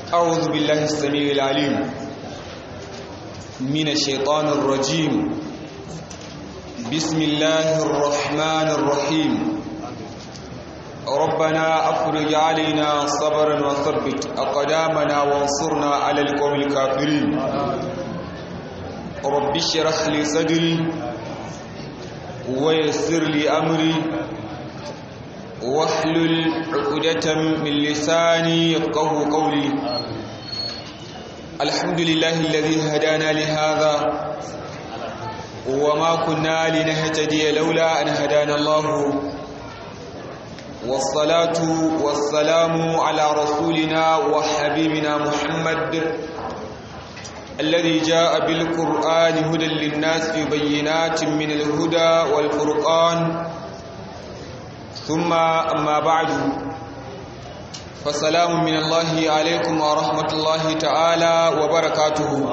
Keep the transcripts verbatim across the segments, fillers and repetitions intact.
أعوذ بالله السميع العليم من الشيطان الرجيم. بسم الله الرحمن الرحيم. ربنا أفرج علينا صبرا وثبت أقدامنا وانصرنا على القوم الكافرين. رب اشرح لي صدري ويسر لي أمري واحلل عقدة من لساني يفقهوا قولي. الحمد لله الذي هدانا لهذا وما كنا لنهتدي لولا أن هدانا الله، والصلاة والسلام على رسولنا وحبيبنا محمد الذي جاء بالقرآن هدى للناس ببينات من الهدى والفرقان. ثم أما بعد، فسلام من الله عليكم ورحمة الله تعالى وبركاته.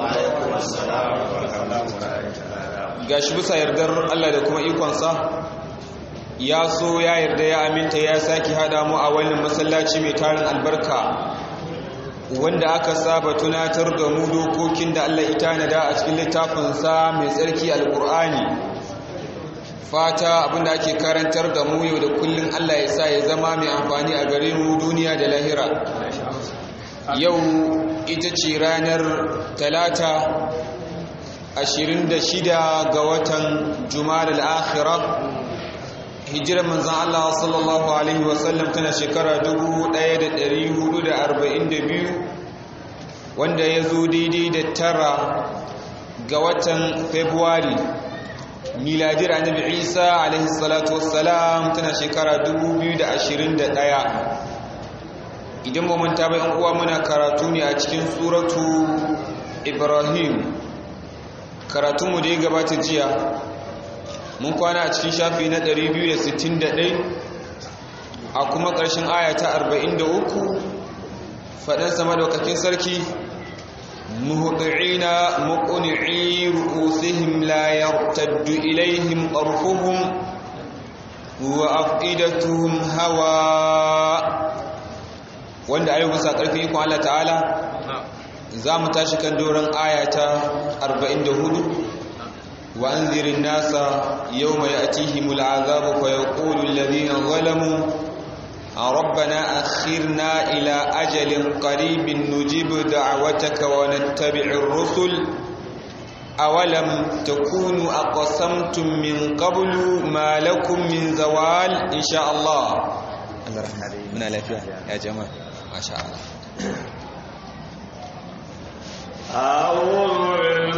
gashi bisa yardar Allah da kuma ikonsa ya so ya yarda ya aminta ya saki hada mu a wannan masallaci mai tarin albarka wanda aka saba tunatar da mu dokokin da Allah ya tanada a cikin littafinsa mai tsarki alkur'ani. Fata abinda ake karantar da mu yau da kullun Allah ya sa ya zama mai amfani a gare mu duniya da lahira. Yau ita ce ranar talata ashirin da shida ga watan Jumadal Akhirah. Hijirar manzon Allah sallallahu alaihi wasallam tana shekara dubu ɗaya da ɗari hudu da arba'in da biyu, wanda ya zo daidai da tara ga watan February. Miladiyar Annabi Isa alaihi salatu wassalam tana shekara dubu biyu da ashirin da ɗaya. Idan mu manta ba, yan uwa, muna karatu ne a cikin suratu Ibrahim. Karatunmu da ya gabata jiya mun kwana a cikin shafi na ɗari biyu da sittin da ɗaya, a kuma ƙarshen aya ta arba'in da uku, faɗansa madaukakin sarki muhti'ina muqni'i ru'usihim la yartaddu ilaihim tarfuhum wa afidatuhum hawa, wanda ayo bisa ƙarfin ikon Allah ta'ala za mu tashi kan doron aya ta arba'in da hudu. wa anzirin nasa yawma ya'tihimul azabu fa yaqulu alladhina zalamu rabbana akhirna ila ajalin qaribin nujib da'wataka wa nattabi'ir rusul awalam takunu aqsamtum min qablu ma lakum min zawal. insha Allah Allah rahmatu muna lafiya ya jama'a, masha Allah. أعوذ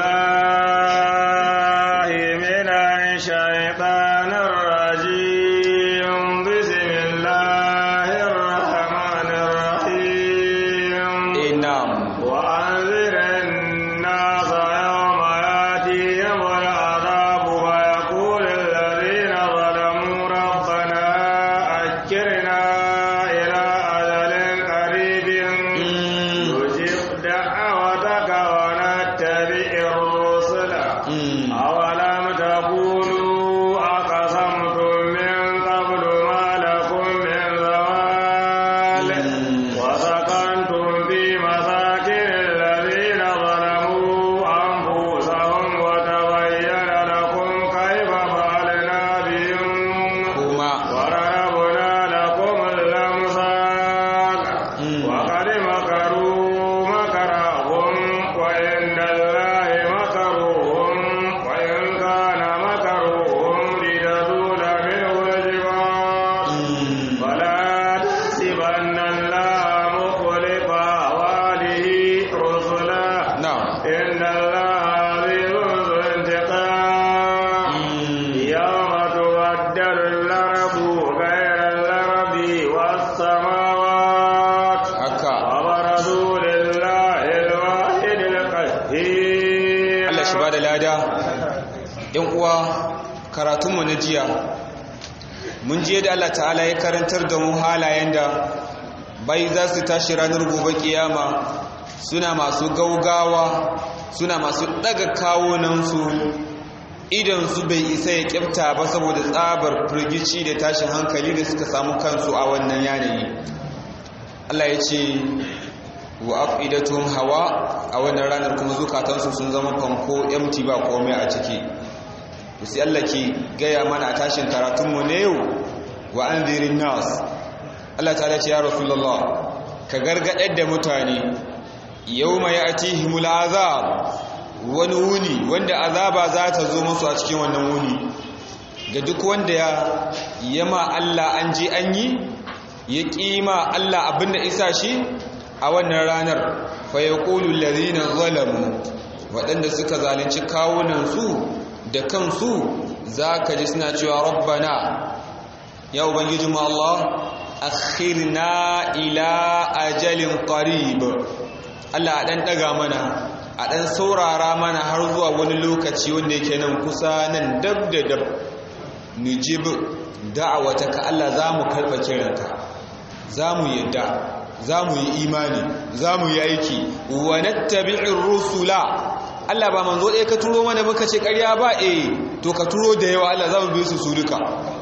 بالله من الشيطان الرجيم. بسم الله الرحمن الرحيم. نعم. وأنذر الناس يوم يأتيهم العذاب فيقول الذين ظلموا ربنا أجرنا إلى أجل قريب نجب دعوتك ونتبع الرسل أولم تقولوا أقسمتم من قبل ما لكم من زوال وسكنتم في مساكن الذين ظلموا أنفسهم وتبين لكم كيف فعلنا بهم وضربنا لكم الأمثال وقد مكروا مكرهم وعند الله مكرهم وإن كان مكرهم لتزول منه الجبال فلا تحسبن الله مخلف وعده رسله نعم. إن الله عزيز ذو انتقام. يوم تبدل الأرض غير الأرض والسماوات haka وبرزوا لله الواحد القهير. Allah shi bada lada. Yan uwa, karatunmu na jiya mun je da Allah ta'ala ya karantar da mu halayen da bai za su tashi ranar gobe kiyama suna masu gaugawa, suna masu daga kawunansu idan su bai isa ya kyafta ba saboda tsabar firgici da tashin hankali da suka samu kansu a wannan yanayi. Allah ya ce wa afidatuhum hawa, a wannan ranar kuma zukatansu sun zama fanko empty ba komai a ciki. sai Allah ke gaya mana a tashin karatunmu na yau, wa anzirin nas. Allah ta ce ya Rasulullah, ka gargadar da mutane yawma ya'tihimul azab, wani wuni wanda azaba za ta zo musu a cikin wannan wuni, ga duk wanda ya yama Allah an ji an yi, ya kima Allah abinda isa shi a wannan ranar. Fa yaqulu allazina zalamu, waɗanda suka zalunci kawunansu da kansu, za ka ji suna cewa rabbana, ya ubangiji mu Allah, akhirna ila ajalin qarib. Allah a ɗan ɗaga mana, a ɗan saurara mana har zuwa wani lokaci wanda yake nan kusa, nan dab da dab. Nujib da'awataka, Allah za mu karɓa kiranka, za mu yadda, za mu yi imani, za mu yi aiki. Wa nattabi'ir rusula, Allah ba manzo ɗaya ka turo mana muka ce ƙarya ba, eh to ka turo da yawa, Allah za mu bi su su duka.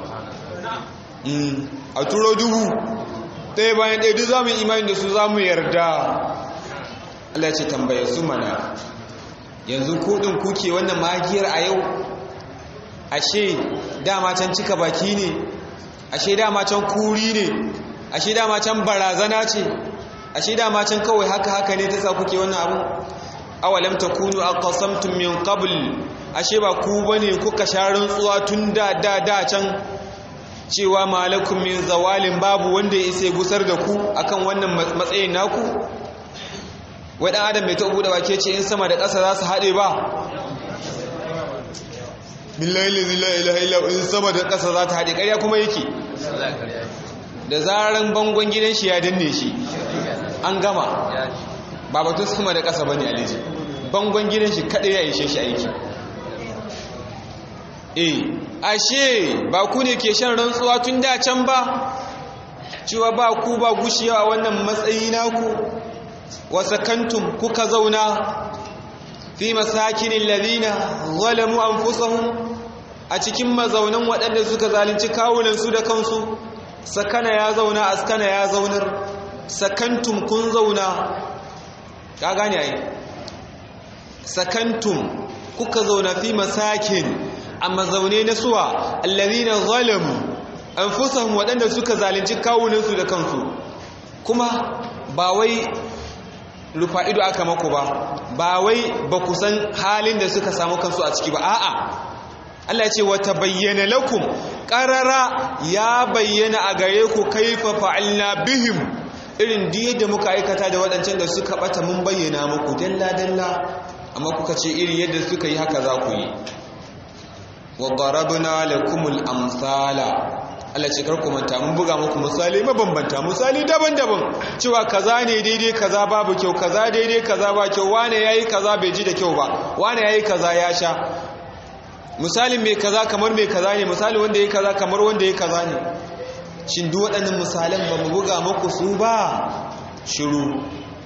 A turo dubu ɗaya bayan ɗaya duk za mu yi imani da su, za mu yarda. Allah ce tambaye su mana, yanzu kuɗin kuke wannan magiyar a yau? Ashe dama can cika baki ne? Ashe dama can kuri ne? Ashe dama can barazana ce? Ashe dama can kawai haka haka ne ta sa kuke wannan abu? Awalam takunu aqasamtum min qabl, ashe ba ku bane kuka sha rantsuwa tun da da da can cewa malakum min zawalin, babu wanda ya isa gusar da ku akan wannan matsayin naku? Wai dan adam bai ta bude bake ce in sama da ƙasa za su haɗe ba? Billahi la ilaha illa in sama da ƙasa za ta haɗe, ƙarya kuma yake. Da zaran bangon gidan shi ya danne shi an gama, ba batun sama da ƙasa bane aliji, bangon gidan shi kada ya ishe shi aiki. Eh ashe ba ku ne ke shan rantsuwa tun da can ba cewa ba ku ba gushiya a wannan matsayi naku? Wasakantum, kuka zauna fi masakinil ladina zalamu anfusahum, a cikin mazaunan waɗanda suka zalunci kawunan su da kansu. Sakana ya zauna, askana ya zaunar. Sakantum, kun zauna, ka gane ai, sakantum kuka zauna fi masakin, a mazaune na suwa alladhina zalamu anfusahum, waɗanda suka zalunci kawunansu da kansu. Kuma ba wai rufa ido aka mako ba, ba wai ba ku san halin da suka samu kansu a ciki ba, a'a. Allah ya ce wa tabayyana lakum, qarara ya bayyana a gare ku kaifa fa'alna bihim, irin diye da muka aikata da waɗancan da suka bata mun bayyana muku dalla dalla, amma kuka ce irin yadda suka yi haka za ku yi. Wa darabna lakumul amsala, Allah ce kar ku manta mun buga muku misali mabambanta, misali daban-daban, cewa kaza ne daidai kaza babu kyau, kaza daidai kaza ba kyau, wane yayi kaza bai ji da kyau ba, wane yayi kaza ya sha. Misalin mai kaza kamar mai kaza ne, misali wanda yayi kaza kamar wanda yayi kaza ne. Shin duk waɗannan misalan ba mu buga muku su ba? Shiru.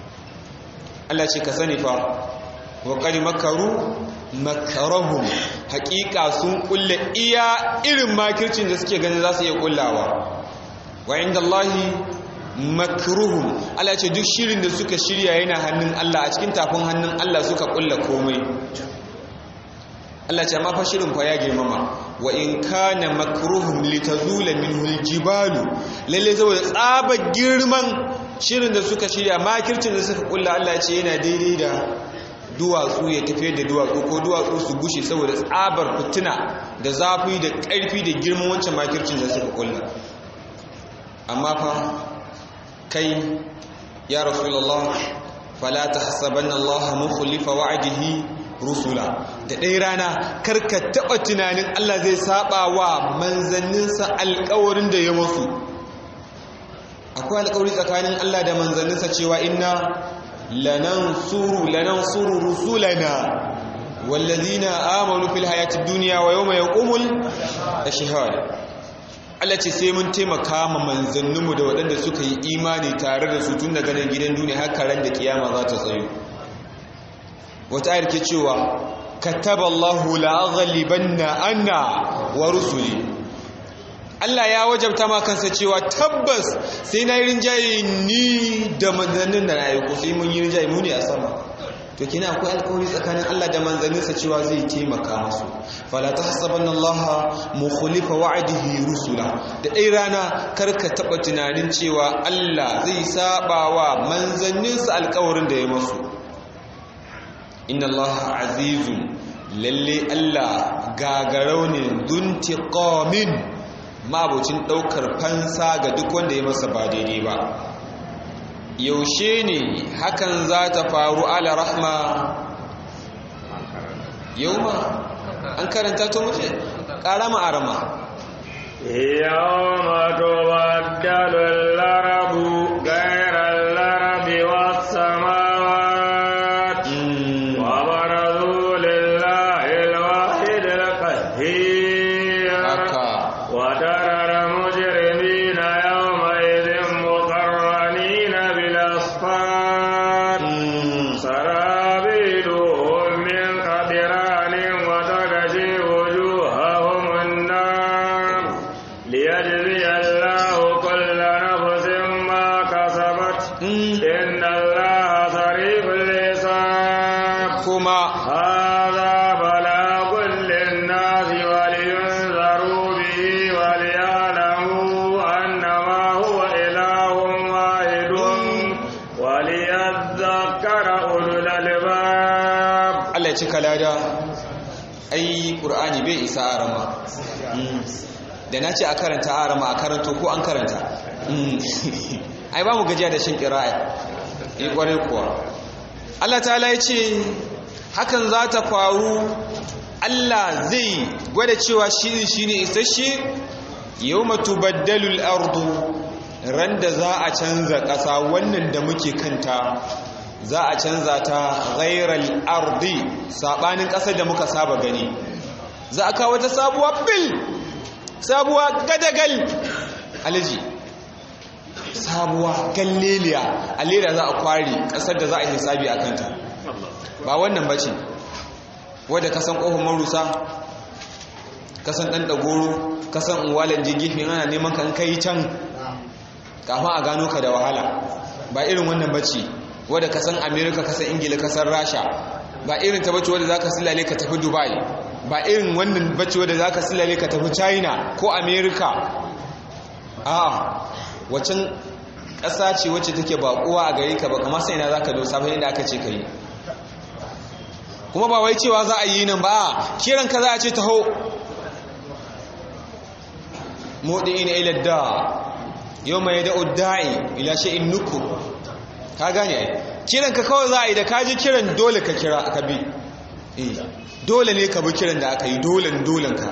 Allah ce ka sani fa, wa qad makaru makarahum, haƙiƙa sun kulle iya irin makircin da suke ganin za su iya kullawa. Wa inda Allahi makruhum, Allah ce duk shirin da suka shirya yana hannun Allah, a cikin tafin hannun Allah suka kulla komai. Allah ce amma fa shirin fa ya girmama. Wa in kana makruhum litazula minhu aljibalu, lalle saboda tsabar girman shirin da suka shirya, makircin da suka kulla, Allah ce yana daidai da duwatsu ya tafiye da duwatsu, ko duwatsu su gushe saboda tsabar fitina da zafi da ƙarfi da girman wancan makircin da suka kulla. Amma fa kai ya Rasulullah, fala tahsabanna Allah mukhlifa wa'dihi rusula, da ɗaya rana karka taɓa tunanin Allah zai saba wa manzanninsa alƙawarin da ya musu. Akwai alƙawari tsakanin Allah da manzanninsa cewa inna lanansuru lanansuru rusulana wallazina amanu fil hayatid dunya wa yawma yaqumul ashhad. Allah ce sai mun taimaka ma manzanninmu da waɗanda suka yi imani tare da su tun daga nan gidan duniya har ran da kiyama za ta tsayo. Wata ayar ke cewa kataballahu la aghlibanna anna wa rusuli, Allah ya wajabta ma kansa cewa tabbas sai na yi rinjaye ni da manzannin da na yi ko sai mun yi rinjaye mu ne a sama. To kina akwai alƙawari tsakanin Allah da manzanninsa cewa zai taimaka masu. Fala tahsabanna Allah mukhlifa wa'dihi rusula. Da ɗai rana karka taɓa tunanin cewa Allah zai saba wa manzanninsa alƙawarin da ya masu. Inna Allah azizun, lalle Allah gagarau ne duntiqamin, mabocin ɗaukar fansa ga duk wanda ya masa ba daidai ba. Yaushe ne hakan za ta faru ala rahma? Yauma an karanta to muke karama arama yawma tubaddalu al-arabu ghayra al-arabi was-samawati wa barazu lillahi al-wahid al-qahhar wa tara al-mujrimina yawma idhin muqarranina bil asfar sarabiluhum min qadiranin wa tagashi wujuhahum an-nar liyajzi Allahu kulla nafsin ma kasabat inna Allaha sari'ul hisab. kuma هذا بلاغ للناس ولينذروا به وليعلموا أنما هو إله واحد وليذكر أولو الألباب. Allah ya cika lada. Ai Qur'ani bai isa arama. Da na ce a karanta arama a karanto ko an karanta. Ai ba mu gajiya da shin qira'a. Eh kware kuwa. Allah ta'ala ya ce hakan za ta faru. Allah zai gwada cewa shi shine isasshe. Yawma tubaddalu al-ardu, randa za a canza ƙasa wannan da muke kanta, za a canza ta ghairal ardi, sabanin ƙasar da muka saba gani. Za a kawo ta sabuwa bil, sabuwa gadagal alaji, sabuwa galleliya a lera za a kwari ƙasar da za a yi hisabi a kanta. Ba wannan bace wadda kasan ƙofar marusa, kasan ɗan ɗagoro, kasan unwalan jigifin ana neman kan kai can kafin a gano ka da wahala. Ba irin wannan bace wadda kasan Amerika, kasan Ingila, kasan Rasha. Ba irin ta bace wadda za ka silale ka tafi Dubai. Ba irin wannan bace wadda za ka silale ka tafi China ko Amerika. A'a, wacan ƙasa ce wacce take baƙuwa a gare ka ba kamar sai na za ka dosa bayan da aka ce ka yi. Kuma ba wai cewa za a yi nan ba, kiran ka za a ce taho. Muɗi'ina ila da yau mai da'u da'i ila sha'in nuku. Ka gane ai, kiran ka kawai za a yi da kaji kiran dole ka kira ka bi. Dole ne ka bi kiran da aka yi, dolen dolen ka.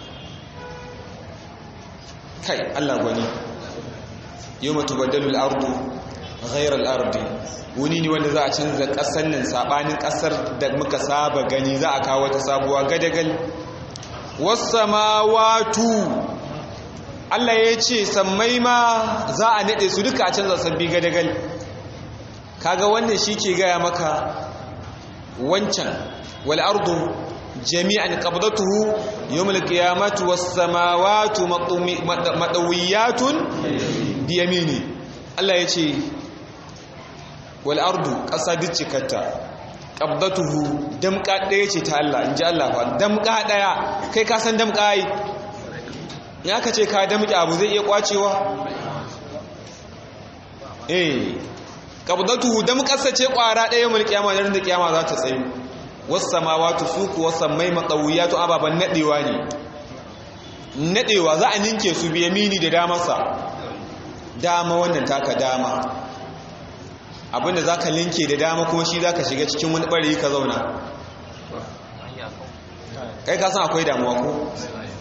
Kai Allah gwani. Yau matu badalul ardu ghairar ardi, wuni ne wanda za a canza ƙasar nan saɓanin ƙasar da muka saba gani, za a kawo ta sabuwa gadagal. Wassamawatu, Allah ya ce sammai ma za a naɗe su duka a canza sabbi gadagal. Kaga wannan shi ke gaya maka wancan wal ardu jami'an qabdatuhu yawmal qiyamati was samawati madawiyatun bi yamini. Allah ya ce wal ardu ƙasa diccikarta qabdatuhu damƙa ɗaya ce ta Allah, in ji Allah fa damƙa ɗaya. Kai ka san damƙa yi, ya ka ce ka damƙe abu zai iya kwacewa? eh qabdatuhu damƙarsa ce ƙwara ɗaya mul kiyama da kiyama za ta tsayu. Was samawati su kuwa sammai maqawiyatu ababan nadewa ne, nadewa za a ninke su bi yamini da damarsa. Dama wannan taka dama, abinda za ka linke da dama kuma shi za ka shiga cikin wani ɓari ka zauna. Kai ka san akwai damuwa ko?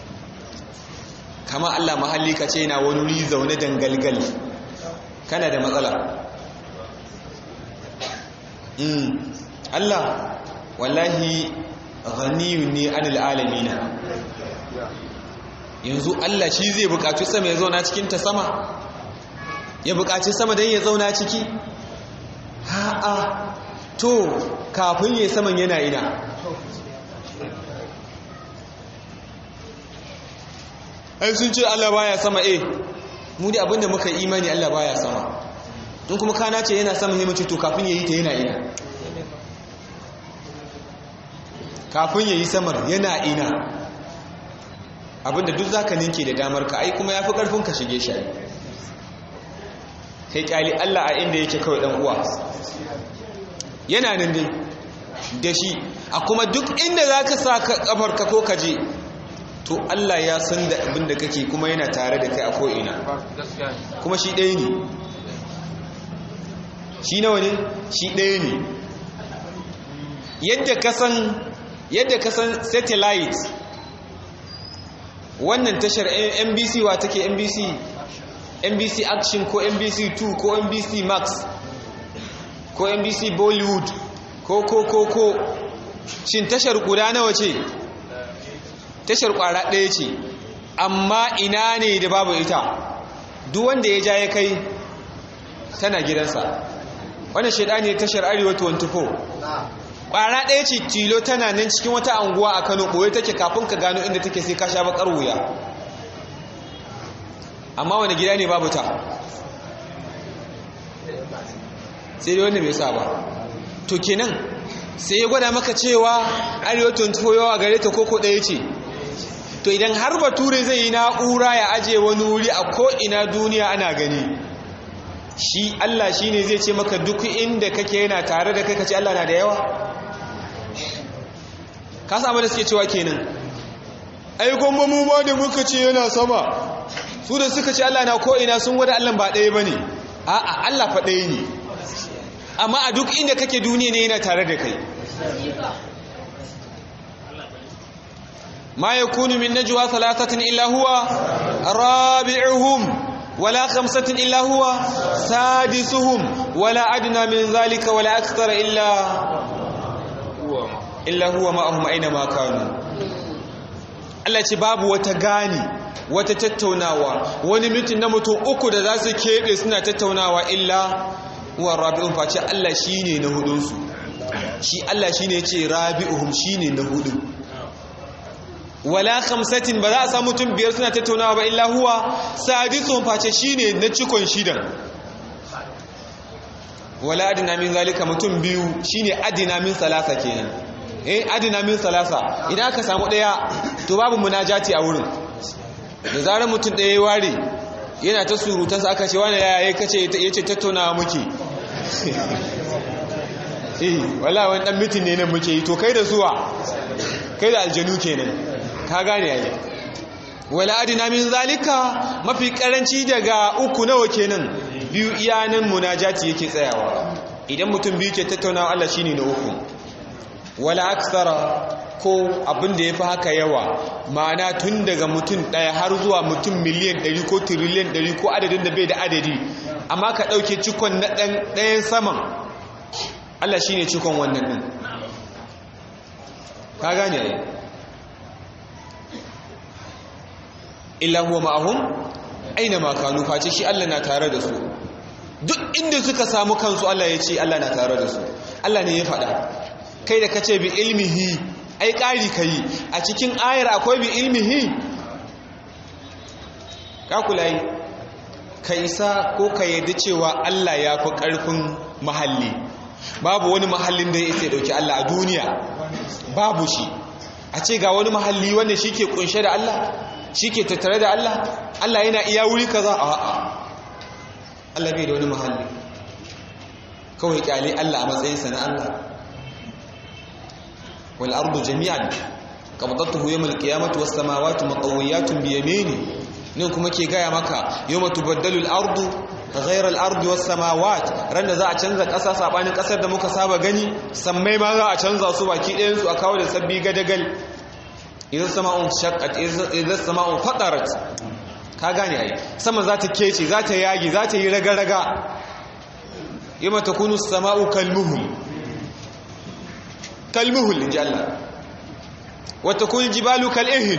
Kama Allah mahalli ka ce na wani wuri zaune dangalgal, kana da matsala. Allah wallahi ghaniyun ne anil alamina. Yanzu Allah shi zai buƙaci sama ya zauna cikin ta sama, ya buƙaci sama don ya zauna ciki. Ha'a, to kafin ya saman yana ina. ai sun ce Allah baya sama eh mu da abinda muka imani Allah baya sama in kuma kana ce yana sama ne mu ce to kafin yayi ta yana ina kafin yayi samar yana ina abinda duk zaka ninke da damar ka ai kuma yafi karfin ka shige shi kai kyali Allah a inda yake kawai dan uwa yana nan dai da shi a kuma duk inda zaka saka kafarka ko kaje to Allah ya san da abin da kake kuma yana tare da kai a ko ina kuma shi ɗaya ne shi nawa ne shi ɗaya ne yadda ka san yadda ka san satellite wannan tashar N B C wa take N B C N B C Action ko N B C two ko N B C Max ko N B C Bollywood ko ko ko ko shin tashar guda nawa ce tashar kwara ɗaya ce amma ina ne da babu ita duk wanda ya ja ya kai tana gidansa wannan shaidani ne tashar Arewa twenty four kwara ɗaya ce tilo tana nan cikin wata anguwa a Kano ɓoye take kafin ka gano inda take sai ka sha bakar wuya amma wani gida ne babu ta sai dai wanda bai sa ba to kenan sai ya gwada maka cewa Arewa twenty four yawa gare ta koko ɗaya ce to idan har bature zai yi na'ura ya aje wani wuri a ko'ina duniya ana gani shi Allah shi ne zai ce maka duk inda kake yana tare da kai ka ce Allah na da yawa ka samu da suke cewa kenan ai gwamma mu ma da muka ce yana sama su da suka ce Allah na ko'ina sun gwada Allah ba ɗaya ba ne a'a Allah fa ɗaya ne amma a duk inda kake duniya ne yana tare da kai ما يكون من نجوى ثلاثة إلا هو رابعهم ولا خمسة إلا هو سادسهم ولا أدنى من ذلك ولا أكثر إلا إلا هو معهم أينما كانوا Allah ce babu wata gani wata tattaunawa wani mutum na mutum uku da za su keɓe suna tattaunawa illa huwa rabi'un face Allah shine na hudunsu shi Allah shine ya ce rabi'uhum shine na hudu wala khamsatin ba za a samu mutum biyar suna tattaunawa ba illa huwa sadisuhum face shine na cikon shidan wala adina min zalika mutum biyu shine adina min salasa kenan eh adina min salasa idan aka samu daya to babu munajati a wurin da zarar mutum daya ya ware yana ta surutansa aka ce wani yaya kace yace tattaunawa muke eh wallahi wani dan mitin ne nan muke yi to kai da zuwa kai da aljanu kenan ka gane yayi wala adina min zalika mafi karanci daga uku nawa kenan biyu iyanan munajati yake tsayawa idan mutum biyu ke tattaunawa Allah shine na uku wala aksara ko abin da yafi haka yawa ma'ana tun daga mutum daya har zuwa mutum miliyan ɗari ko tiriliyan ɗari ko adadin da bai da adadi amma ka dauke cikon na dan ɗayan saman Allah shine cikon wannan din ka gane yayi illa huwa ma'ahum aina ma kanu face shi Allah na tare da su duk inda suka samu kansu Allah ya ce Allah na tare da su Allah ne ya faɗa kai da kace bi ilmihi ai ƙari kai a cikin ayar akwai bi ilmihi ka kulai ka isa ko ka yarda cewa Allah ya fi ƙarfin mahalli babu wani mahallin da ya isa dauki Allah a duniya babu shi a ce ga wani mahalli wanda shi ke kunshe da Allah shi ke tattare da Allah Allah yana iya wuri kaza a'a Allah bai da wani mahalli kawai kyale Allah a matsayinsa na Allah wal ardu jami'an qabdatuhu yawm al qiyamati was samawati maqawiyatun bi yamini ne kuma ke gaya maka yawma tubaddalu al ardu ghayra al ardi was samawat randa za a canza kasa sabanin kasar da muka saba gani sammai ma za a canza su baki ɗayan su a kawo da sabbi gadagal idan sama'un shaqqat idan sama'un fatarat ka gane ai sama za ta kece za ta yagi za ta yi raga-raga yamma takunu sama'u kalmuhul kalmuhul inji Allah wa takunu jibalu kal'ihin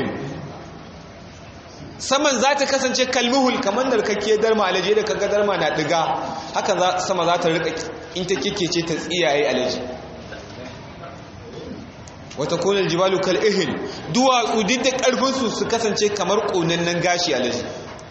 saman za ta kasance kalmuhul kamar da kake darma alaje da kaga darma na diga haka sama za ta rika in ta kekece ta tsiyaye alaje wata kunar jibalu kal ihil duwatsu duk da ƙarfinsu su kasance kamar ƙonannen gashi a laji.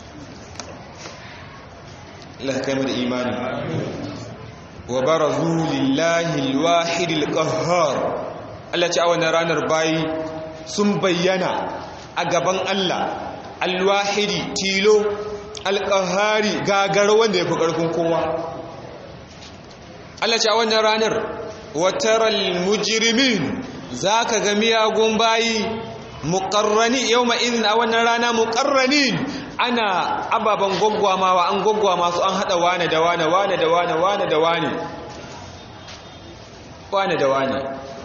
Allah kai mu da imani. Wa barazu lillahi alwahidil qahhar. Allah ce a wannan ranar bayi sun bayyana a gaban Allah alwahidi tilo alqahhari gagara wanda yafi ƙarfin kowa. Allah ce a wannan ranar wataral mujrimin zaka ga miyagun bayi muqarrani yawma idhin a wannan rana muqarranin ana ababan gwaggwamawa an gwaggwama su an hada wane da wane wane da wane wane da wane wane da wane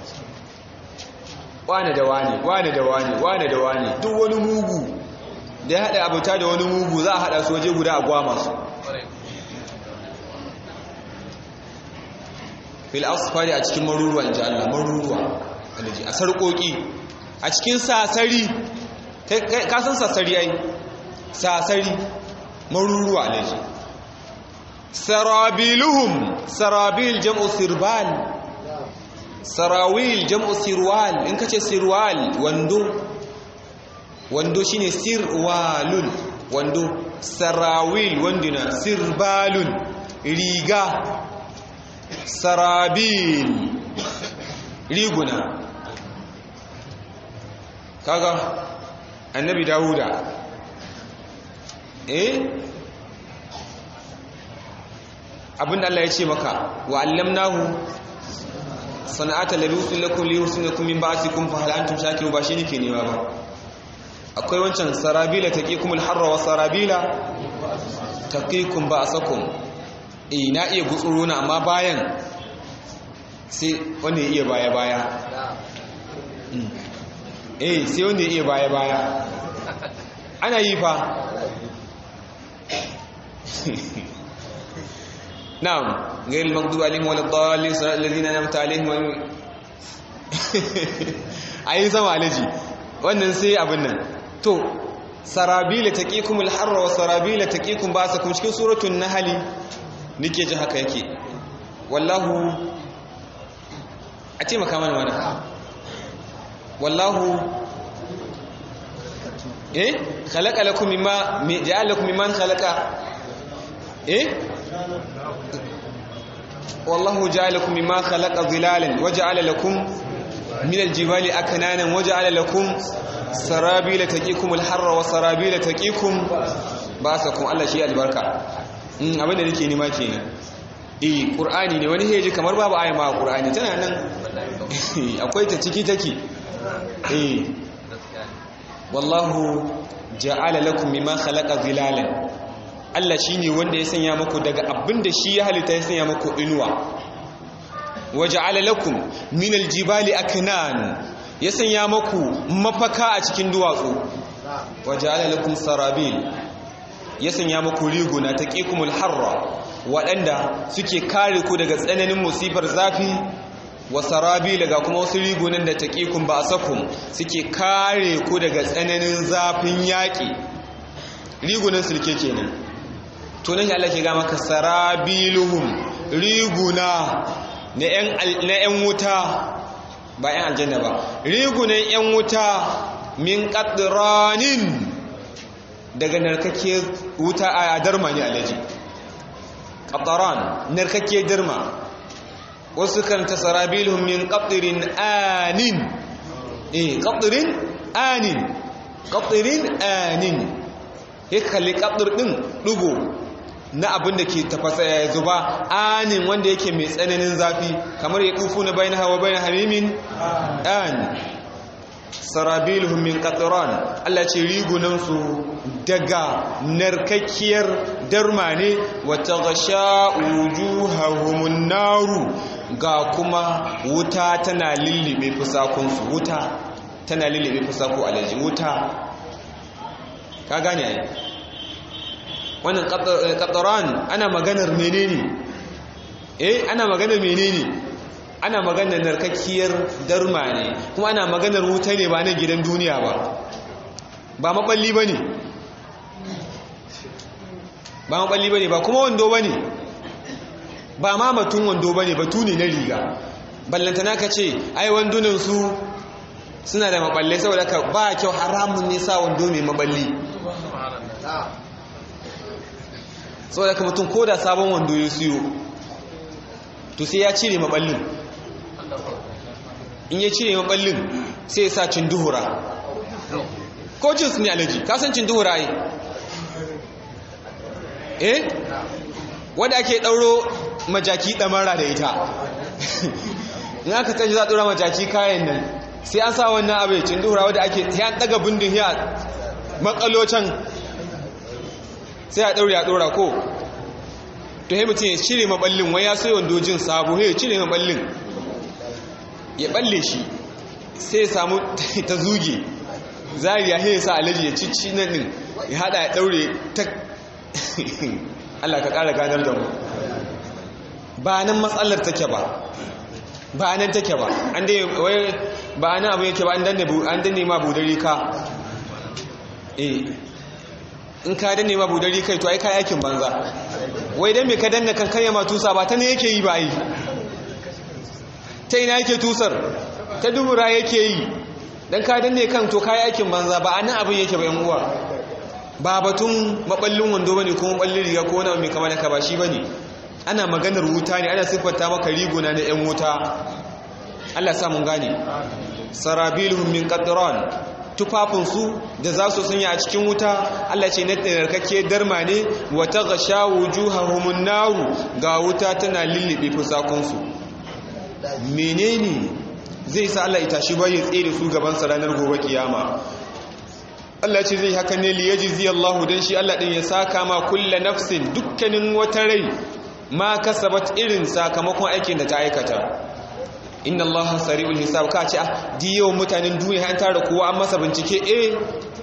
wane da wane wane da wane wane da wane duk wani mugu da ya hada abuta da wani mugu za a hada su waje guda a gwama su fil asfari a cikin maruruwa inji Allah maruruwa a sarƙoƙi a cikin sasari ka san sasari ai sasari maruruwa alaji sarabiluhum sarabil jam'u sirbal sarawil jam'u sirwal in kace sirwal wando wando shine sirwalun wando sarawil wanduna sirbalun riga sarabil riguna kaga annabi dawuda eh abinda Allah ya ce maka wa allamnahu sana'ata lalusul lakum liyusinakum min ba'sikum fa hal antum shakirun ba shi nake nema ba akwai wancan sarabila taqikumul harra wa sarabila taqikum ba'sakum eh na iya gutsuro na amma bayan sai wanda ya iya baya baya eh sai wanda ya iya baya baya ana yi fa na'am gairil maghdubi alaihim waladdallin siratal ladzina an'amta alaihim ayi sama alaji wannan sai abin nan to sarabila taqikumul harra wa sarabila taqikum ba'sakum cikin suratul nahl nike ji haka yake wallahu a ce maka mana mana wallahu eh khalaqa lakum mimma ja'ala lakum mimman khalaqa eh wallahu ja'ala lakum mimma khalaqa dhilalan waja'ala lakum min aljibali aknanan waja'ala lakum sarabila taqikum alharra wa sarabila taqikum basakum Allah shi albarka in abinda nake nima kenan eh qur'ani ne wani heji kamar babu ayi ma qur'ani tana nan akwai ta ciki take eh wallahu ja'ala lakum mimma khalaqa zilalan Allah shine wanda ya sanya muku daga abinda shi ya halitta ya sanya muku inuwa waja'ala lakum minal jibali aknan ya sanya muku mafaka a cikin duwatsu waja'ala lakum sarabil ya sanya muku riguna taqikumul harra waɗanda suke kare ku daga tsananin musifar zafi wa sarabi daga kuma wasu rigunan da taqikum ba'sakum suke kare ku daga tsananin zafin yaƙi rigunan sulke kenan to nan Allah ke ga maka sarabiluhum riguna na ƴan na ƴan wuta ba ƴan aljanna ba rigunan ƴan wuta min qadranin daga narkake wuta a darma ne alaji qataran narkake darma wasu kan tasarabilhum min qatrin anin eh qatrin anin qatrin anin yake kalli qatr din dugo na abin da ke tafasa ya zuba anin wanda yake mai tsananin zafi kamar ya kufu na bayan hawa bayan hamimin an sarabiluhum min qatran Allah ce rigunansu daga narkakkiyar darma ne wa taghsha wujuhahum naru ga kuma wuta tana lillibe fusakunsu wuta tana lillibe fusaku alaji wuta ka gane ai wannan qatran ana maganar menene eh ana maganar menene ana maganar narkakkiyar darma ne kuma ana maganar wuta ne ba na gidan duniya ba ba maballi ba ne ba maballi ba ne ba kuma wando ba ne ba ma matun wando ba ne batu ne na riga ballantana ka ce ai wandunansu suna da maballe saboda ka ba kyau haramun ne sa wando mai maballi saboda ka mutum ko da sabon wando ya siyo to sai ya cire maballin in ya cire maballin sai ya sa cin duhura ko jins ne alaji kasan cin duhura ai eh wadda ake ɗauro majaki ɗamara da ita in aka tashi za a ɗora majaki kayan nan sai an sa wannan abai cin duhura wadda ake sai an ɗaga bindin ya makalocin sai a ɗaure a ɗora ko to yi mutum ya cire maballin wai ya so yawan dojin sabo ya cire maballin ya balle shi sai ya samu ta zuge zariya ya sa alaji ya cici nan ɗin ya haɗa ya ɗaure ta Allah ka ƙara ganar da mu ba nan matsalar take ba ba nan take ba an dai wai ba nan abu yake ba an danne an danne ma budari ka eh in ka danne ma budari kai to ai kai aikin banza wai dan me ka danna kan kanya ma tusa ba ta ne yake yi ba yi ta ina yake tusar ta dubura yake yi dan ka danne kan to kai aikin banza ba anan abin yake ba yan uwa ba batun maballin wando bane ko maballin riga ko wani mai kama da ka ba shi bane ana maganar wuta ne ana siffanta maka riguna na yan wuta Allah ya sa mun gane sarabiluhum min qatran tufafin su da za su sanya a cikin wuta Allah ce na tsarkake darma ne wa taghsha wujuhahum naru ga wuta tana lillibe fusakun su menene zai sa Allah ya tashi bai tsere su gaban sa ranar gobe kiyama Allah ce zai haka ne liyajzi Allahu dan shi Allah din ya saka ma kullu nafsin dukkanin wata rai ma kasabat irin sakamakon aikin da ta aikata inna Allaha sari'ul hisab ka ce ah diyo mutanen duniya an tara kowa an masa bincike eh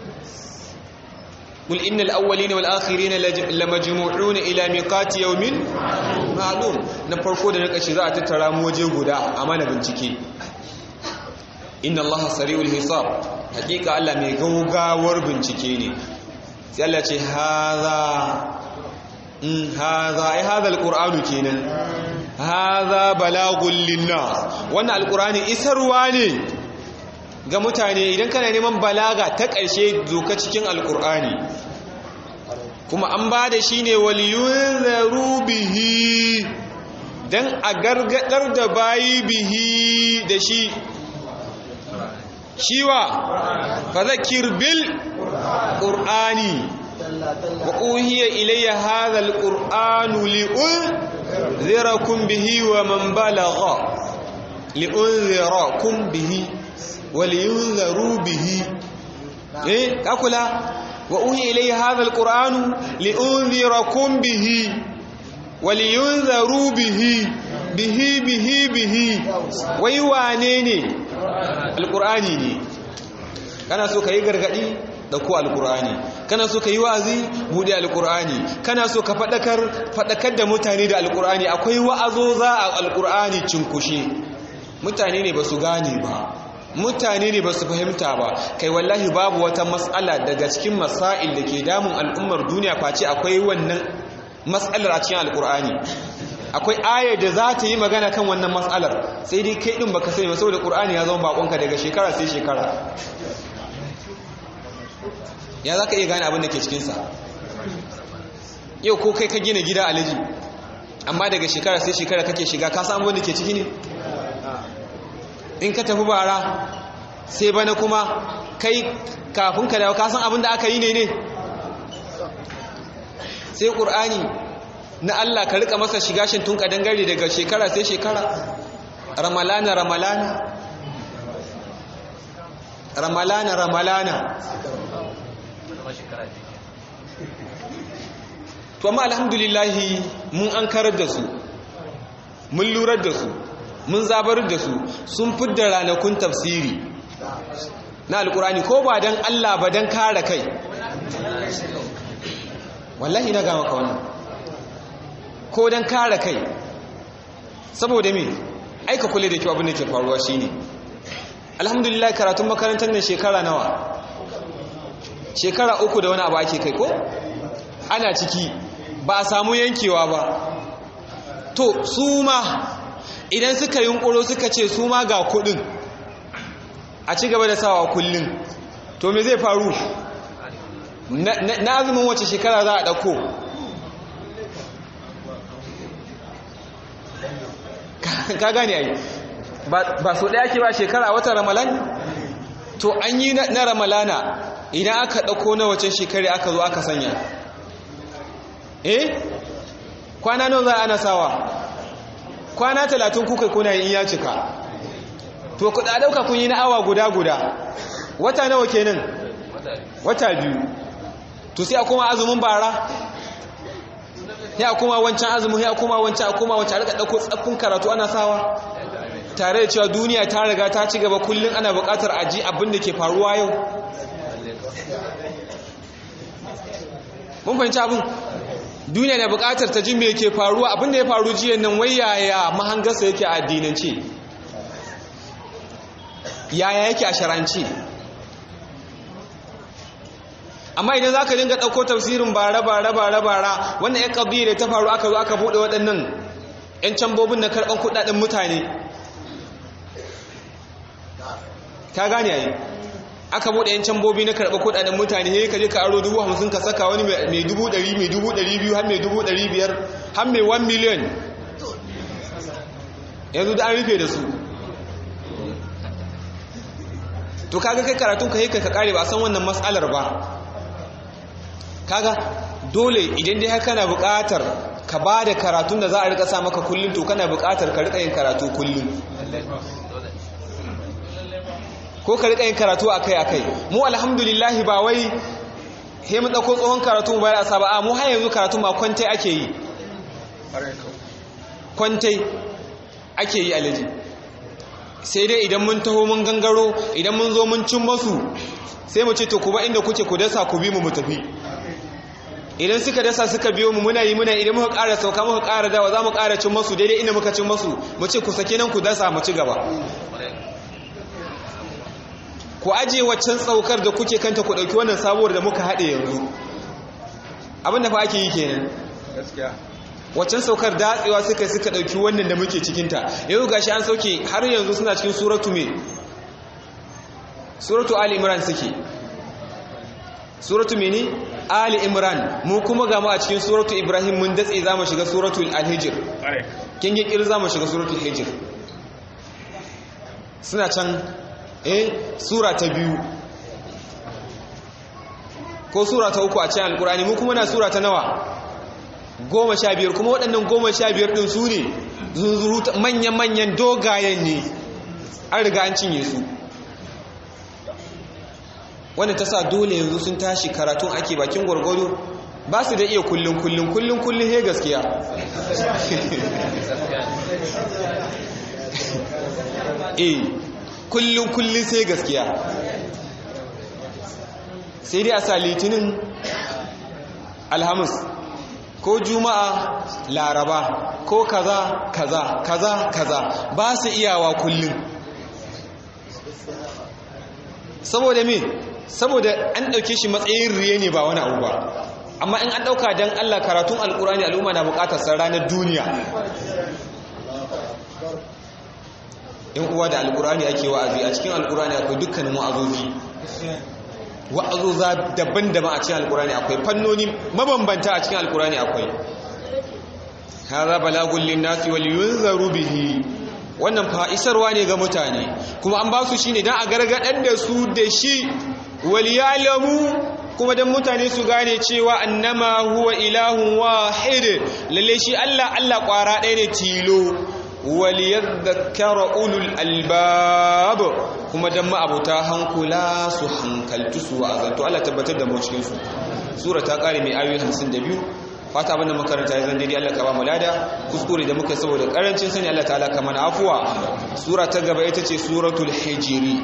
qul innal awwalina wal akhirina lamajmu'una ila miqati yawmin ma'lum na farko da na kashi za a tattara mu waje guda a mana bincike inna Allaha sari'ul hisab hakika Allah mai gaugawar bincike ne sai Allah ce haza in haza ai haza alqur'anu kenan haza balagul linnas wannan alqur'ani isarwa ne ga mutane idan kana neman balaga ta ƙarshe doka cikin alqur'ani kuma an ba da shi ne waliyunzaru bihi dan a gargadar da bayi bihi da shi shiwa fadhakir bil qur'ani wa uhiya ilayya hadha al qur'anu li unzirakum bihi wa man balagha li unzirakum bihi wa li yunzaru bihi eh akula wa uhiya ilayya hadha al qur'anu li unzirakum bihi wa li yunzaru bihi bihi bihi bihi wai wane ne alkur'ani ne kana so ka yi gargadi dauko alkur'ani kana so ka yi wa'azi bude alkur'ani kana so ka fadakar fadakar da mutane da alkur'ani akwai wa'azoza a alkur'ani cinkushe mutane ne basu gane ba mutane ne basu fahimta ba kai wallahi babu wata mas'ala daga cikin masail da ke damun al'ummar duniya face akwai wannan mas'alar a cikin alkur'ani akwai ayar da za ta yi magana kan wannan matsalar sai dai kai ɗin baka sani ba saboda ƙur'ani ya zama baƙonka daga shekara sai shekara ya za ka iya gane abin da ke cikinsa yau ko kai ka gina gida alaji amma daga shekara sai shekara kake shiga ka san abin da ke ciki ne in ka tafi bara sai bana kuma kai kafin ka dawo ka san abin da aka yi ne ne sai ƙur'ani na Allah ka rika masa shiga shin tun kadan gari daga shekara sai shekara ramalana ramalana ramalana ramalana to amma alhamdulillah mun an karar da su mun lurar da su mun zabar da su sun fidda ranakun tafsiri na alkurani ko ba dan Allah ba dan kare kai wallahi na ga maka wannan ko don kare kai saboda me aika kule da kyau abin da ke faruwa shine alhamdulillah karatun makarantar nan shekara nawa shekara uku da wani abu ake kai ko ana ciki ba a samu yankewa ba to su ma idan suka yunkuro suka ce su ma ga kudin a ci gaba da sawa kullum, to me zai faru? Na azumin wace shekara za a ɗauko? Ka gane ai ba so ɗaya ke ba shekara wata ramalan? To an yi na ramalana idan aka ɗauko na wace shekari aka zo aka sanya, eh kwana nawa za ana sawa? Kwana talatin kuka kuna yin ya cika, to ku da ɗauka kun yi na awa guda guda, wata nawa kenan? Wata biyu. To sai a kuma azumin bara, sai a kuma wancan azumin, sai a kuma wancan, a kuma wancan, a rika ɗauko tsaffin karatu ana sawa, tare da cewa duniya ta riga ta ci gaba, kullum ana buƙatar aji abin da ke faruwa yau. Mun fahimci abin? Duniya na buƙatar ta ji me ke faruwa, abin da ya faru jiya nan, wai yaya mahangarsa yake a addinance, yaya yake a shar'ance. Amma idan za ka dinga ɗauko tafsirin bara bara bara bara, wannan ya ƙabdi da ta faru aka zo aka buɗe waɗannan ‘yan cambobin na karɓar kuɗaɗen mutane, ka gane yayi, aka buɗe ‘yan cambobi na karɓar kuɗaɗen mutane, sai ka je ka aro dubu hamsin ka saka wani mai dubu ɗari, mai dubu ɗari biyu, har mai dubu ɗari biyar, har mai one million, yanzu da an rufe da su. To kaga kai karatun ka haika ka kare ba san wannan matsalar ba. Kaga dole idan dai haka na buƙatar ka ba da karatun da za a rika sa maka kullum, to kana buƙatar ka rika yin karatu kullum, ko ka rika yin karatu akai akai. Mu alhamdulillah ba wai he mu dauko tsohon karatu mu bayar asaba, a mu har yanzu karatu ma kwantai ake yi, kwantai ake yi alaji. Sai dai idan mun taho mun gangaro, idan mun zo mun cin masu, sai mu ce to ku ba inda kuke ku dasa ku bi mu mu tafi. Idan suka dasa suka biyo mu muna yi muna, idan muka ƙara sauka muka ƙara dawa, za mu ƙara cin masu daidai inda muka cin masu, mu ce ku sake nan ku dasa mu ci gaba. Ku aje waccan tsaukar da kuke kanta ku ɗauki wannan sabuwar da muka haɗe yanzu. Abin da fa ake yi kenan. Waccan saukar datsewa suka suka ɗauki wannan da muke cikinta. Yau gashi an sauke har yanzu suna cikin suratu me? Suratu Ali Imran suke. Suratu mene? Ali Imran. Mu kuma ga mu a cikin suratu Ibrahim mun datse za mu shiga suratu Al-Hijr. Kin yi kir za mu shiga suratu Al-Hijr. Suna can eh sura ta biyu ko sura ta uku a cikin Al-Qur'ani, mu kuma na sura ta nawa? Goma sha biyar. Kuma waɗannan goma sha biyar ɗin su ne zunzuru manyan-manyan dogayen ne, an riga an cinye su, wanda ta sa dole yanzu sun tashi karatun ake bakin gwargwado, ba su da iya kullum kullum kullum kullum he gaskiya. eh kullum kullum sai gaskiya, sai dai a sa litinin alhamis ko juma'a laraba ko kaza kaza kaza kaza, ba su iyawa kullum. Saboda me? Saboda an ɗauke shi matsayin riye ne, ba wani abu ba. Amma in an ɗauka don Allah karatun alƙurani, al'umma na buƙatar sa ranar duniya. in uwa da alƙurani ake wa'azi, a cikin alƙurani akwai dukkanin wa'azozi, wa'azoza daban-daban a cikin alƙurani akwai, fannoni mabambanta a cikin alƙurani akwai. hadha balagun linnasi wal yunzaru bihi, wannan fa isarwa ne ga mutane, kuma an ba su shine dan a gargadar da su da shi, wal ya'lamu, kuma dan mutane su gane cewa annama huwa ilahun wahid, lalle shi Allah Allah kwara ɗaya ne tilo, wal yadhakkara ulul albab, kuma dan ma'abuta hankula su hankaltu su wa'azantu. Allah tabbatar da mu cikin su. Sura ta kare mai ayoyi hamsin da biyu. Fata abinda makaranta ya zan daidai Allah ka ba mu lada, kuskure da muka saboda karancin sani Allah ta'ala ka mana afuwa. Sura ta gaba ita ce suratul hijri.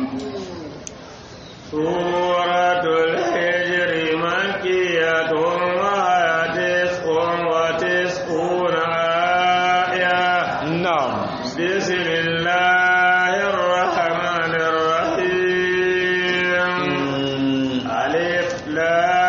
Suratul hijri makkiyatun wa tis'un wa tis'una aya. Na'am. Bismillahir rahmanir rahim. Alif lam